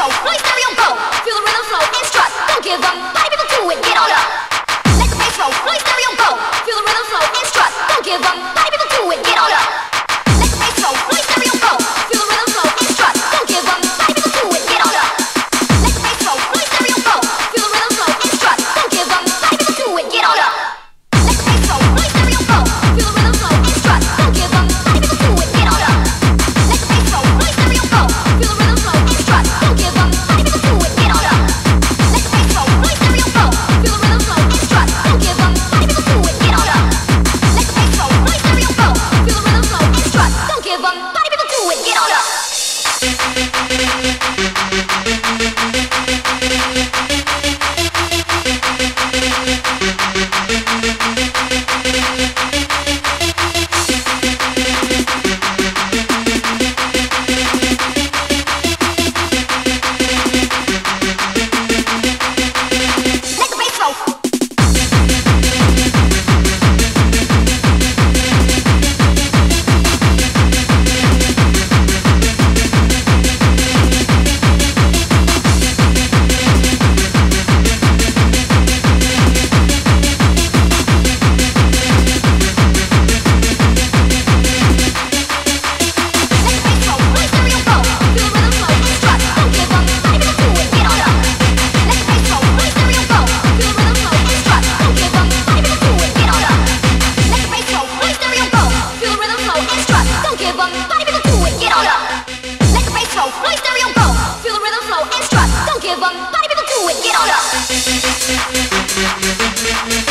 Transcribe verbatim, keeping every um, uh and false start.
flow, play stereo go. Feel the rhythm flow and strut. Don't give up. Party people do it. Get on up. Let the bass flow, play stereo go. Feel the rhythm flow and strut. Don't give up. Party people do it. Get on up. Let the bass flow, play stereo go. Feel the rhythm flow and strut. Don't give up. Party people do it. Get on up. Let the bass flow, play stereo go. Feel the rhythm flow and strut. Don't give up. Party people do it. Get on up. Let the bass flow, play stereo go. Feel the rhythm flow and strut. Don't give up. Party people do it. Get on up. Let the bass flow, play stereo go. Feel the rhythm flow and strut. Don't give up. Party people do it. Get on up. Let the bass flow, play stereo go. Feel the rhythm flow and strut. Don't give up. Party people do it. Get on up. Let the bass flow, play stereo go. Feel the rhythm flow and strut. Don't give up. Party people do it. Get on up. Play stereo go. Feel the rhythm flow and strut. Don't give up. Party people do it. Get on up.